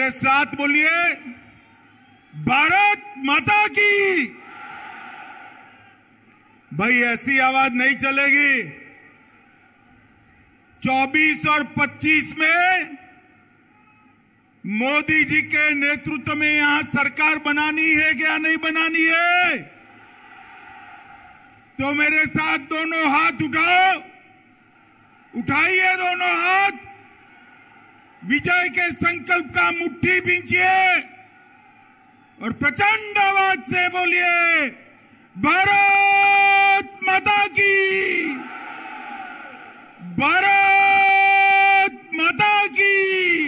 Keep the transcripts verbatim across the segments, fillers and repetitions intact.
मेरे साथ बोलिए, भारत माता की। भाई ऐसी आवाज नहीं चलेगी। चौबीस और पच्चीस में मोदी जी के नेतृत्व में यहां सरकार बनानी है क्या नहीं बनानी है? तो मेरे साथ दोनों हाथ उठाओ, उठाइए दोनों हाथ, विजय के संकल्प का मुट्ठी बींचिए और प्रचंड आवाज से बोलिए, भारत माता की, भारत माता की।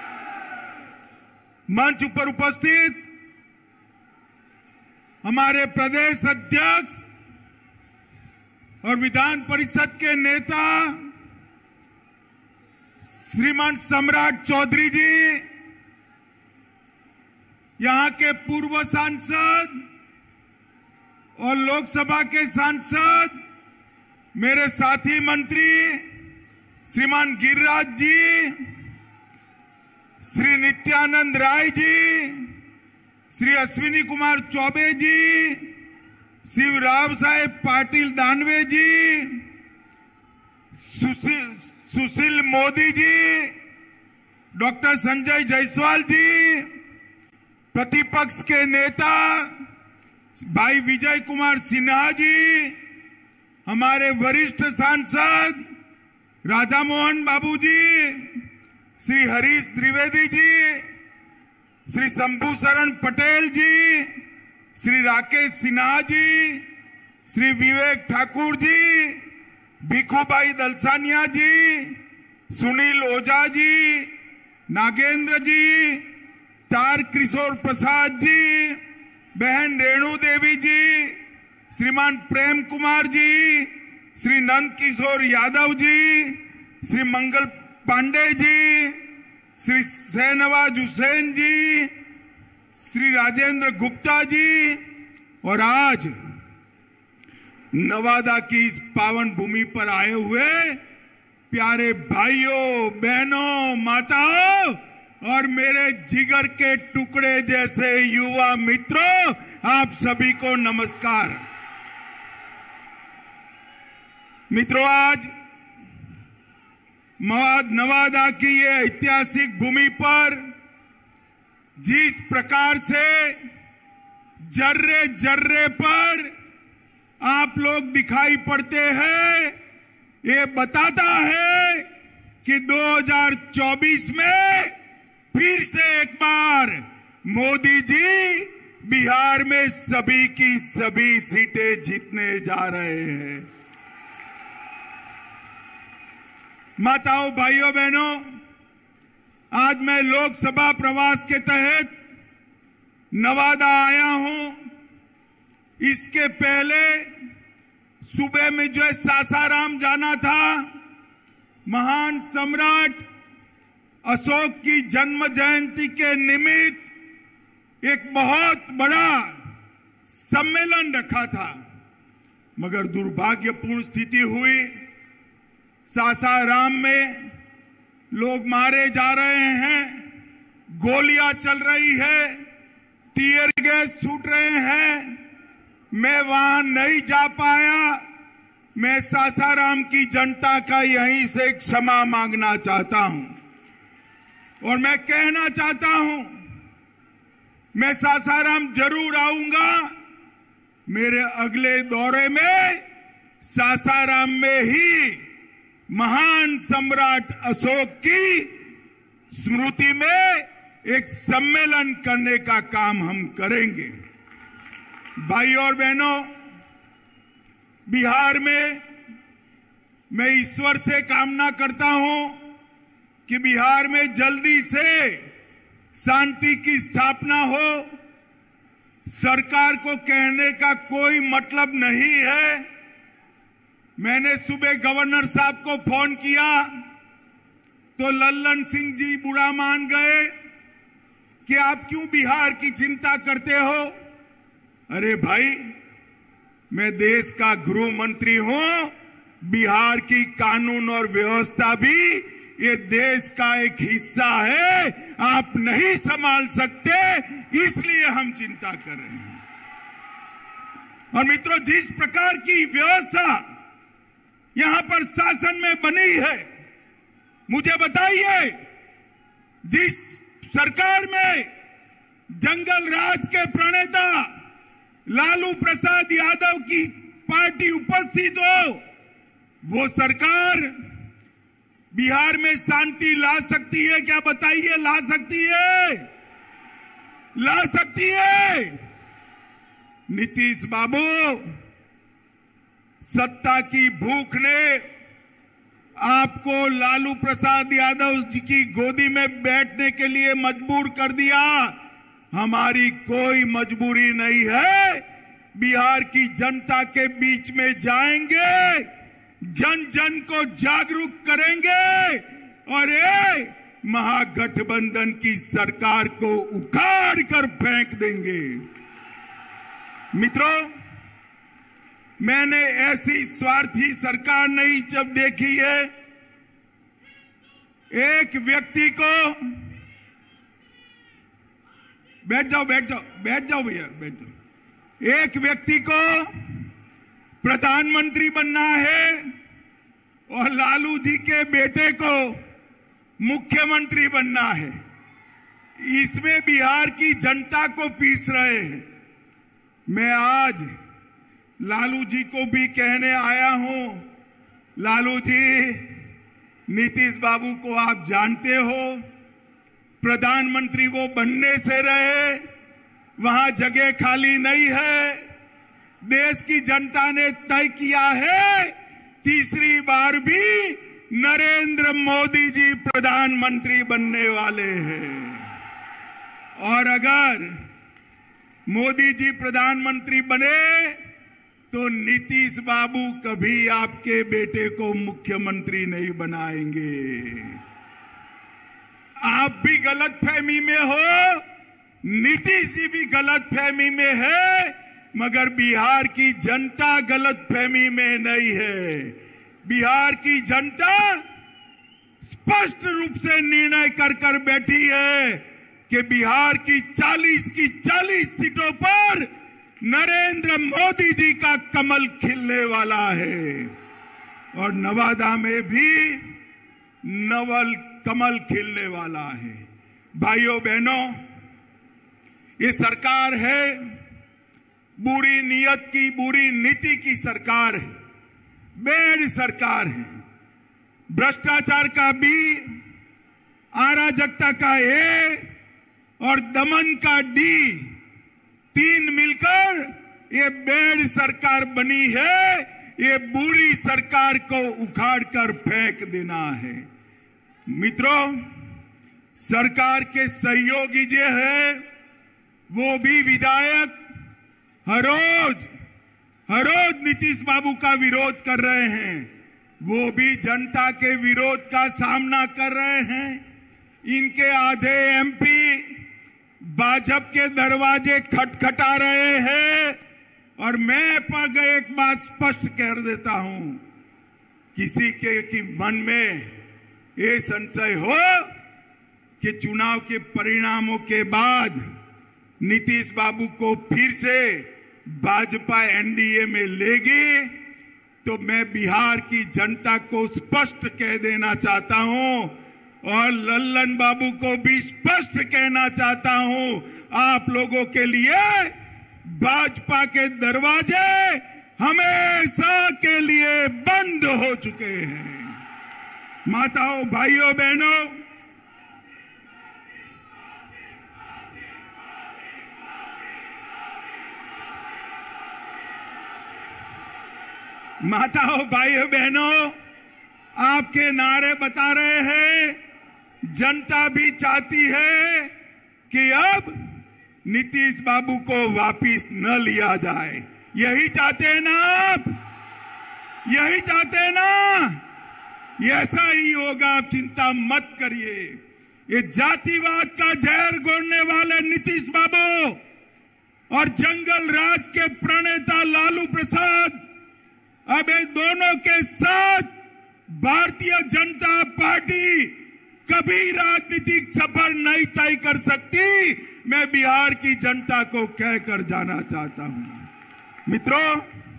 मंच पर उपस्थित हमारे प्रदेश अध्यक्ष और विधान परिषद के नेता श्रीमान सम्राट चौधरी जी, यहां के पूर्व सांसद और लोकसभा के सांसद, मेरे साथी मंत्री श्रीमान गिरिराज जी, श्री नित्यानंद राय जी, श्री अश्विनी कुमार चौबे जी, शिवराव साहेब पाटिल दानवे जी, सुशील सुशील मोदी जी, डॉक्टर संजय जायसवाल जी, प्रतिपक्ष के नेता भाई विजय कुमार सिन्हा जी, हमारे वरिष्ठ सांसद राधा मोहन बाबू जी, श्री हरीश द्विवेदी जी, श्री शंभू शरण पटेल जी, श्री राकेश सिन्हा जी, श्री विवेक ठाकुर जी, भिखुभाई दलसानिया जी, सुनील ओझा जी, नागेंद्र जी, तार किशोर प्रसाद जी, बहन रेणु देवी जी, श्रीमान प्रेम कुमार जी, श्री नंद किशोर यादव जी, श्री मंगल पांडे जी, श्री शहनवाज हुसैन जी, श्री राजेंद्र गुप्ता जी, और आज नवादा की इस पावन भूमि पर आए हुए प्यारे भाइयों, बहनों, माताओं और मेरे जिगर के टुकड़े जैसे युवा मित्रों, आप सभी को नमस्कार। मित्रों, आज नवादा की ये ऐतिहासिक भूमि पर जिस प्रकार से जर्रे जर्रे पर आप लोग दिखाई पड़ते हैं, ये बताता है कि दो हज़ार चौबीस में फिर से एक बार मोदी जी बिहार में सभी की सभी सीटें जीतने जा रहे हैं। माताओं, भाइयों, बहनों, आज मैं लोकसभा प्रवास के तहत नवादा आया हूं। इसके पहले सुबह में जो है सासाराम जाना था, महान सम्राट अशोक की जन्म जयंती के निमित्त एक बहुत बड़ा सम्मेलन रखा था, मगर दुर्भाग्यपूर्ण स्थिति हुई। सासाराम में लोग मारे जा रहे हैं, गोलियां चल रही है, टीयर गैस छूट रहे हैं। मैं वहां नहीं जा पाया। मैं सासाराम की जनता का यहीं से क्षमा मांगना चाहता हूं और मैं कहना चाहता हूं, मैं सासाराम जरूर आऊंगा। मेरे अगले दौरे में सासाराम में ही महान सम्राट अशोक की स्मृति में एक सम्मेलन करने का काम हम करेंगे। भाइयों और बहनों, बिहार में मैं ईश्वर से कामना करता हूं कि बिहार में जल्दी से शांति की स्थापना हो। सरकार को कहने का कोई मतलब नहीं है। मैंने सुबह गवर्नर साहब को फोन किया तो लल्लन सिंह जी बुरा मान गए कि आप क्यों बिहार की चिंता करते हो। अरे भाई, मैं देश का गृह मंत्री हूं। बिहार की कानून और व्यवस्था भी ये देश का एक हिस्सा है, आप नहीं संभाल सकते, इसलिए हम चिंता कर रहे हैं। और मित्रों, जिस प्रकार की व्यवस्था यहां पर शासन में बनी है, मुझे बताइए, जिस सरकार में जंगल राज के प्रणेता लालू प्रसाद यादव की पार्टी उपस्थित हो, वो सरकार बिहार में शांति ला सकती है क्या? बताइए, ला सकती है? ला सकती है? नीतीश बाबू, सत्ता की भूख ने आपको लालू प्रसाद यादव जी की गोदी में बैठने के लिए मजबूर कर दिया। हमारी कोई मजबूरी नहीं है। बिहार की जनता के बीच में जाएंगे, जन जन को जागरूक करेंगे और ये महागठबंधन की सरकार को उखाड़ कर फेंक देंगे। मित्रों, मैंने ऐसी स्वार्थी सरकार नहीं जब देखी है। एक व्यक्ति को, बैठ जाओ बैठ जाओ बैठ जाओ भैया बैठ जाओ। एक व्यक्ति को प्रधानमंत्री बनना है और लालू जी के बेटे को मुख्यमंत्री बनना है। इसमें बिहार की जनता को पीस रहे हैं। मैं आज लालू जी को भी कहने आया हूं, लालू जी, नीतीश बाबू को आप जानते हो, प्रधानमंत्री वो बनने से रहे, वहां जगह खाली नहीं है। देश की जनता ने तय किया है, तीसरी बार भी नरेंद्र मोदी जी प्रधानमंत्री बनने वाले हैं। और अगर मोदी जी प्रधानमंत्री बने तो नीतीश बाबू कभी आपके बेटे को मुख्यमंत्री नहीं बनाएंगे। आप भी गलतफहमी में हो, नीतीश जी भी गलतफहमी में है, मगर बिहार की जनता गलतफहमी में नहीं है। बिहार की जनता स्पष्ट रूप से निर्णय कर कर बैठी है कि बिहार की चालीस की चालीस सीटों पर नरेंद्र मोदी जी का कमल खिलने वाला है और नवादा में भी नवल कमल खिलने वाला है। भाइयों बहनों, ये सरकार है बुरी नीयत की, बुरी नीति की सरकार है, बेड सरकार है। भ्रष्टाचार का बी, अराजकता का ए और दमन का डी, तीन मिलकर ये बेड सरकार बनी है। ये बुरी सरकार को उखाड़ कर फेंक देना है। मित्रों, सरकार के सहयोगी जो है वो भी विधायक हर रोज हर रोज नीतीश बाबू का विरोध कर रहे हैं। वो भी जनता के विरोध का सामना कर रहे हैं। इनके आधे एमपी भाजपा के दरवाजे खटखटा रहे हैं। और मैं पर एक बात स्पष्ट कर देता हूं, किसी के की मन में ये संशय हो कि चुनाव के परिणामों के बाद नीतीश बाबू को फिर से भाजपा एनडीए में लेगी, तो मैं बिहार की जनता को स्पष्ट कह देना चाहता हूं और लल्लन बाबू को भी स्पष्ट कहना चाहता हूं, आप लोगों के लिए भाजपा के दरवाजे हमेशा के लिए बंद हो चुके हैं। माताओं, भाइयों, बहनों, माताओं, भाइयों, बहनों, आपके नारे बता रहे हैं, जनता भी चाहती है कि अब नीतीश बाबू को वापिस न लिया जाए। यही चाहते हैं ना आप? यही चाहते हैं ना? ऐसा ही होगा, आप चिंता मत करिए। ये जातिवाद का जहर घोलने वाले नीतीश बाबू और जंगल राज के प्रणेता लालू प्रसाद अब इन दोनों के साथ भारतीय जनता पार्टी कभी राजनीतिक सफर नहीं तय कर सकती, मैं बिहार की जनता को कहकर जाना चाहता हूं। मित्रों,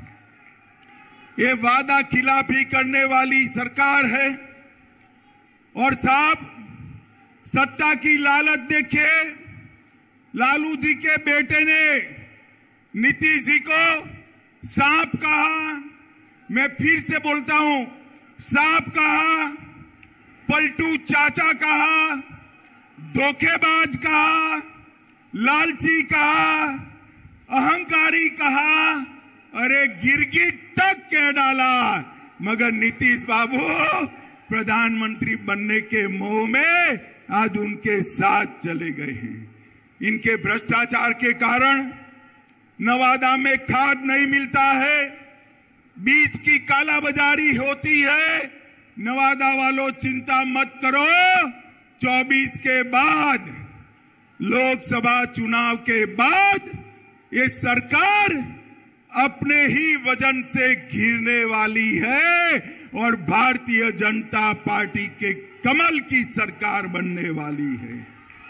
ये वादा खिलाफी करने वाली सरकार है और साहब सत्ता की लालच देखिए। लालू जी के बेटे ने नीतीश जी को सांप कहा, मैं फिर से बोलता हूं, सांप कहा, पलटू चाचा कहा, धोखेबाज कहा, लालची कहा, अहंकारी कहा, अरे गिरगिट तक कह डाला। मगर नीतीश बाबू प्रधानमंत्री बनने के मोह में आज उनके साथ चले गए हैं। इनके भ्रष्टाचार के कारण नवादा में खाद नहीं मिलता है, बीज की कालाबाजारी होती है। नवादा वालों चिंता मत करो, चौबीस के बाद, लोकसभा चुनाव के बाद ये सरकार अपने ही वजन से घिरने वाली है और भारतीय जनता पार्टी के कमल की सरकार बनने वाली है।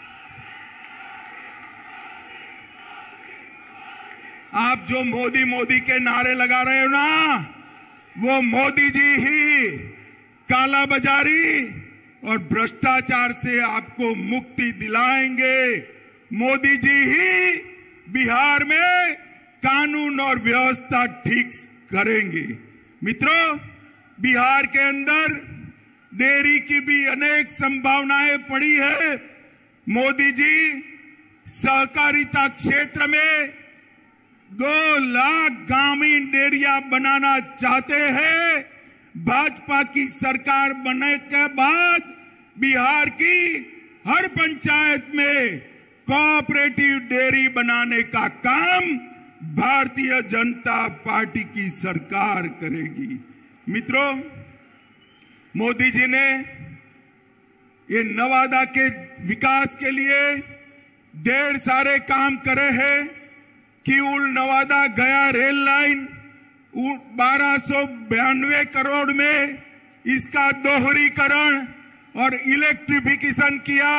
आप जो मोदी मोदी के नारे लगा रहे हो ना, वो मोदी जी ही काला बाजारी और भ्रष्टाचार से आपको मुक्ति दिलाएंगे। मोदी जी ही बिहार में कानून और व्यवस्था ठीक करेंगे। मित्रों, बिहार के अंदर डेयरी की भी अनेक संभावनाएं पड़ी है। मोदी जी सहकारिता क्षेत्र में दो लाख ग्रामीण डेयरिया बनाना चाहते हैं। भाजपा की सरकार बनने के बाद बिहार की हर पंचायत में कोऑपरेटिव डेयरी बनाने का काम भारतीय जनता पार्टी की सरकार करेगी। मित्रों, मोदी जी ने ये नवादा के विकास के लिए ढेर सारे काम करे हैं। किऊल नवादा गया रेल लाइन बारह सौ बयानवे करोड़ में इसका दोहरीकरण और इलेक्ट्रिफिकेशन किया।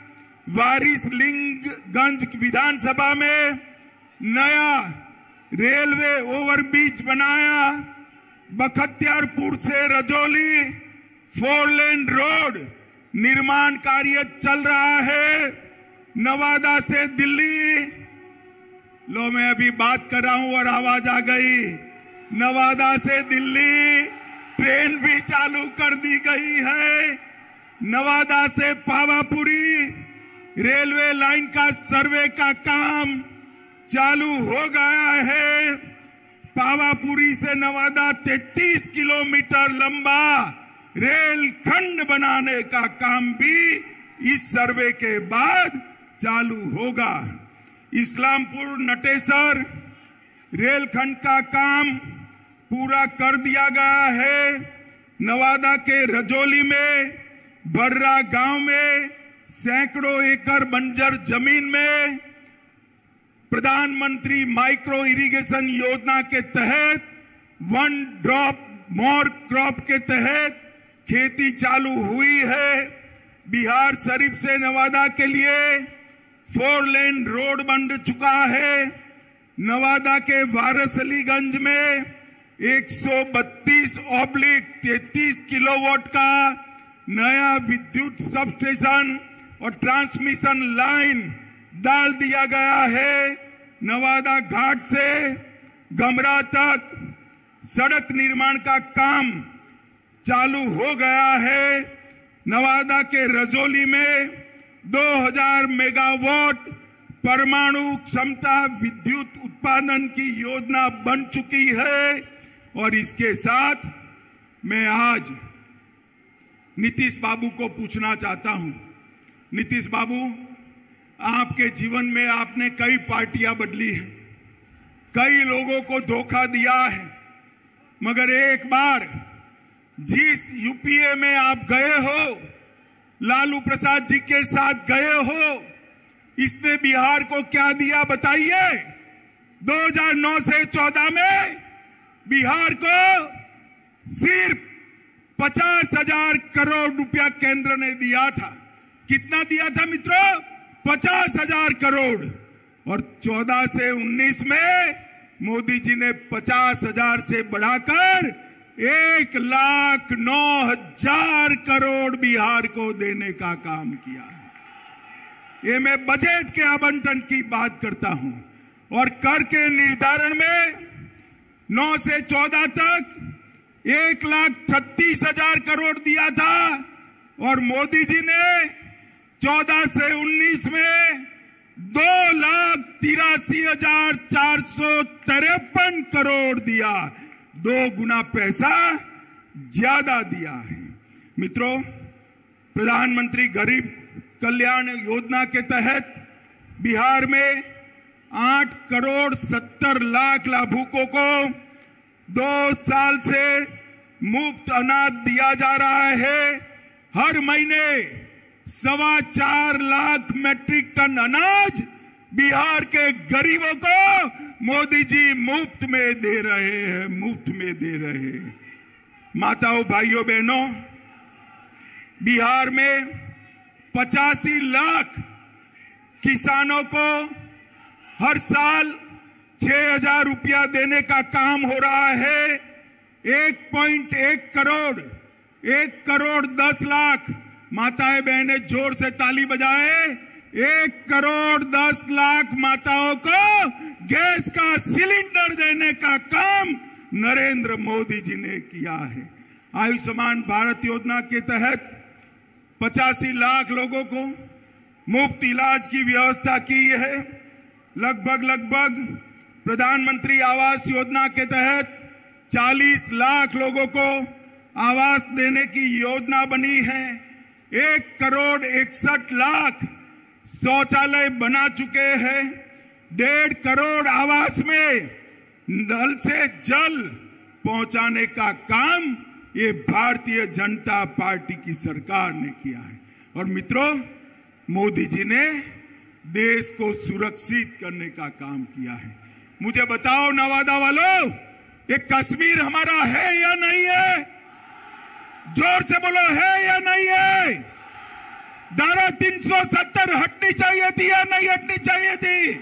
वारिसलिंगगंज विधानसभा में नया रेलवे ओवरब्रिज बनाया। बख्तियारपुर से रजौली फोर लेन रोड निर्माण कार्य चल रहा है। नवादा से दिल्ली, लो मैं अभी बात कर रहा हूं और आवाज आ गई, नवादा से दिल्ली ट्रेन भी चालू कर दी गई है। नवादा से पावापुरी रेलवे लाइन का सर्वे का काम चालू हो गया है। पावापुरी से नवादा तैंतीस किलोमीटर लंबा रेल खंड बनाने का काम भी इस सर्वे के बाद चालू होगा। इस्लामपुर नटेसर रेलखंड का काम पूरा कर दिया गया है। नवादा के रजौली में बर्रा गांव में सैकड़ों एकड़ बंजर जमीन में प्रधानमंत्री माइक्रो इरिगेशन योजना के तहत वन ड्रॉप मोर क्रॉप के तहत खेती चालू हुई है। बिहार शरीफ से नवादा के लिए फोर लेन रोड बन चुका है। नवादा के वारसलीगंज में एक सौ बत्तीस ऑब्लिक तैतीस किलोवाट का नया विद्युत सबस्टेशन और ट्रांसमिशन लाइन डाल दिया गया है। नवादा घाट से गमरा तक सड़क निर्माण का काम चालू हो गया है। नवादा के रजौली में दो हज़ार मेगावाट परमाणु क्षमता विद्युत उत्पादन की योजना बन चुकी है। और इसके साथ मैं आज नीतीश बाबू को पूछना चाहता हूं, नीतीश बाबू, आपके जीवन में आपने कई पार्टियां बदली हैं, कई लोगों को धोखा दिया है, मगर एक बार जिस यूपीए में आप गए हो, लालू प्रसाद जी के साथ गए हो, इसने बिहार को क्या दिया बताइए। दो हज़ार नौ से चौदह में बिहार को सिर्फ पचास हजार करोड़ रुपया केंद्र ने दिया था। कितना दिया था मित्रों? पचास हजार करोड़। और चौदह से उन्नीस में मोदी जी ने पचास हजार से बढ़ाकर एक लाख नौ हजार करोड़ बिहार को देने का काम किया है। ये मैं बजट के आवंटन की बात करता हूं। और कर के निर्धारण में नौ से चौदह तक एक लाख छत्तीस हजार करोड़ दिया था और मोदी जी ने चौदह से उन्नीस में दो लाख तिरासी हजार चार सौ तिरपन करोड़ दिया। दो गुना पैसा ज्यादा दिया है। मित्रों, प्रधानमंत्री गरीब कल्याण योजना के तहत बिहार में आठ करोड़ सत्तर लाख लाभुकों को दो साल से मुफ्त अनाज दिया जा रहा है। हर महीने सवा चार लाख मैट्रिक टन अनाज बिहार के गरीबों को मोदी जी मुफ्त में दे रहे हैं, मुफ्त में दे रहे हैं। माताओं, भाइयों, बहनों, बिहार में पचासी लाख किसानों को हर साल छह हजार रुपया देने का काम हो रहा है। एक पॉइंट एक करोड़ एक करोड़ दस लाख माताएं बहनें जोर से ताली बजाए। एक करोड़ दस लाख माताओं को गैस का सिलेंडर देने का काम नरेंद्र मोदी जी ने किया है। आयुष्मान भारत योजना के तहत पचासी लाख लोगों को मुफ्त इलाज की व्यवस्था की है। लगभग लगभग प्रधानमंत्री आवास योजना के तहत चालीस लाख लोगों को आवास देने की योजना बनी है। एक करोड़ इकसठ लाख शौचालय बना चुके हैं। डेढ़ करोड़ आवास में नल से जल पहुंचाने का काम ये भारतीय जनता पार्टी की सरकार ने किया है। और मित्रों, मोदी जी ने देश को सुरक्षित करने का काम किया है। मुझे बताओ नवादा वालों, ये कश्मीर हमारा है या नहीं है? जोर से बोलो, है या नहीं है? धारा तीन सौ सत्तर हटनी चाहिए थी या नहीं हटनी चाहिए थी?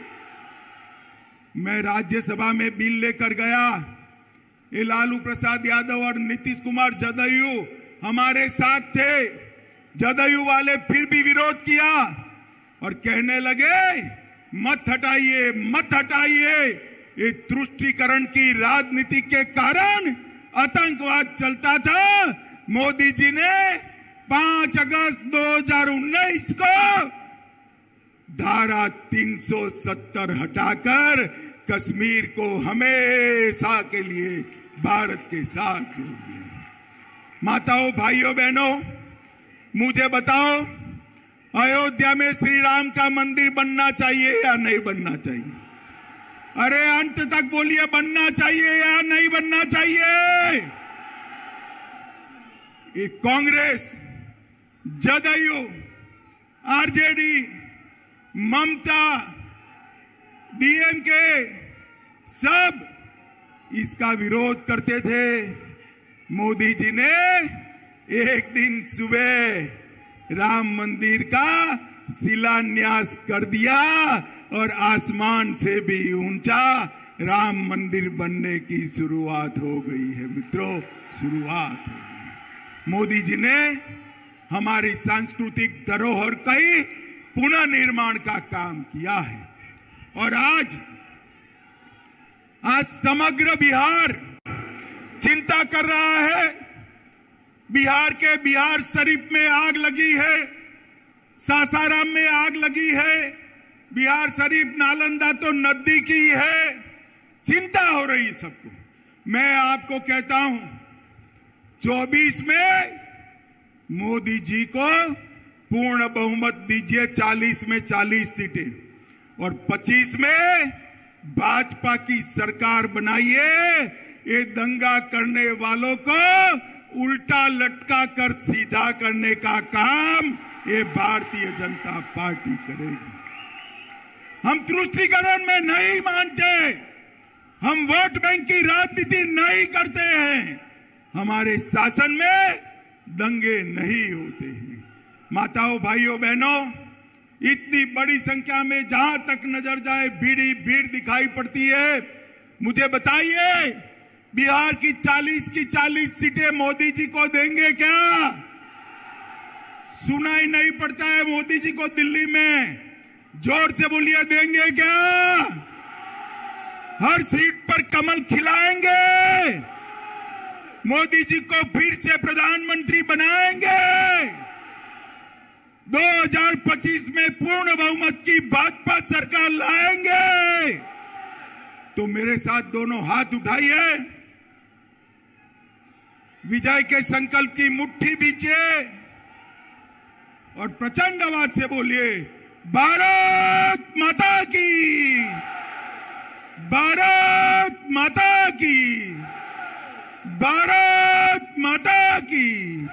मैं राज्यसभा में बिल लेकर गया। ये लालू प्रसाद यादव और नीतीश कुमार जदयू हमारे साथ थे। जदयू वाले फिर भी विरोध किया और कहने लगे मत हटाइए, मत हटाइए। ये तुष्टीकरण की राजनीति के कारण आतंकवाद चलता था। मोदी जी ने पांच अगस्त दो हजार उन्नीस को धारा तीन सौ सत्तर हटाकर कश्मीर को हमेशा के लिए भारत के साथ जोड़ दिया। माताओं, भाइयों, बहनों, मुझे बताओ, अयोध्या में श्री राम का मंदिर बनना चाहिए या नहीं बनना चाहिए? अरे अंत तक बोलिए, बनना चाहिए या नहीं बनना चाहिए? ये कांग्रेस, जदयू, आरजेडी, ममता, डीएमके सब इसका विरोध करते थे। मोदी जी ने एक दिन सुबह राम मंदिर का शिलान्यास कर दिया और आसमान से भी ऊंचा राम मंदिर बनने की शुरुआत हो गई है। मित्रों, शुरुआत हो गई। मोदी जी ने हमारी सांस्कृतिक धरोहर का ही पुनः निर्माण का काम किया है। और आज आज समग्र बिहार चिंता कर रहा है। बिहार के बिहार शरीफ में आग लगी है, सासाराम में आग लगी है। बिहार शरीफ नालंदा तो नजदीक ही है। चिंता हो रही है सबको। मैं आपको कहता हूं, चौबीस में मोदी जी को पूर्ण बहुमत दीजिए, चालीस में चालीस सीटें, और पच्चीस में भाजपा की सरकार बनाइए। ये दंगा करने वालों को उल्टा लटका कर सीधा करने का काम ये भारतीय जनता पार्टी करेगी। हम तुष्टीकरण में नहीं मानते, हम वोट बैंक की राजनीति नहीं करते हैं। हमारे शासन में दंगे नहीं होते हैं। माताओं, भाइयों, बहनों, इतनी बड़ी संख्या में जहां तक नजर जाए भीड़ ही भीड़ दिखाई पड़ती है। मुझे बताइए, बिहार की चालीस की चालीस सीटें मोदी जी को देंगे क्या? सुनाई नहीं पड़ता है मोदी जी को दिल्ली में? जोर से बोलिए, देंगे क्या? हर सीट पर कमल खिलाएंगे? मोदी जी को फिर से प्रधानमंत्री बनाएंगे? दो हज़ार पच्चीस में पूर्ण बहुमत की भाजपा सरकार लाएंगे? तो मेरे साथ दोनों हाथ उठाइए, विजय के संकल्प की मुट्ठी बींचिए और प्रचंड आवाज से बोलिए, भारत माता की, भारत माता की, भारत माता की,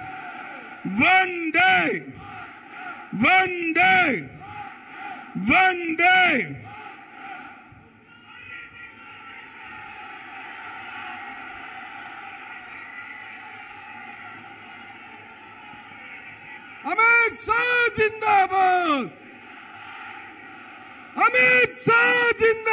वंदे वंदे वंदे। अमित शाह जिंदाबाद, अमित शाह जिंदाबाद।